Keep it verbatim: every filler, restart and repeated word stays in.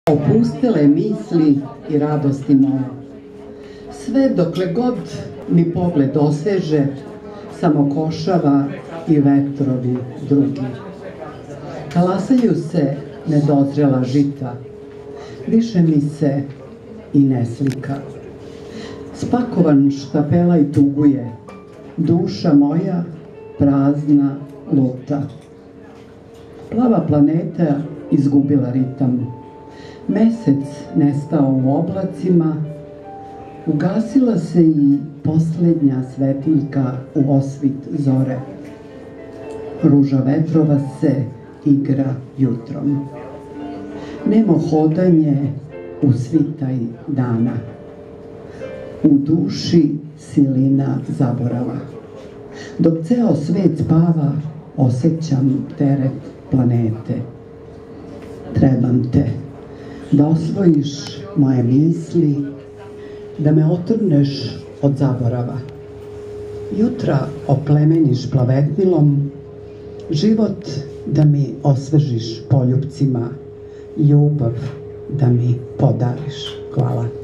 Opustile misli i radosti moje. Sve dokle god mi pogled doseže, samo košava i vetrovi drugi. Kalasaju se nedozrela žita, više mi se i ne slika. Spakovan štapela i tuguje, duša moja prazna luta. Plava planeta izgubila ritam, mesec nestao u oblacima, ugasila se i poslednja svetiljka u osvit zore. Ruža vetrova se igra jutrom. Nemo hodanje u svitaj dana. U duši silina zaborava. Dok ceo svet spava, osjećam teret planete. Trebam te da osvojiš moje misli, da me otrgneš od zaborava. Jutra oplemeniš plavetnilom, život da mi osvežiš poljupcima, ljubav da mi podariš. Hvala.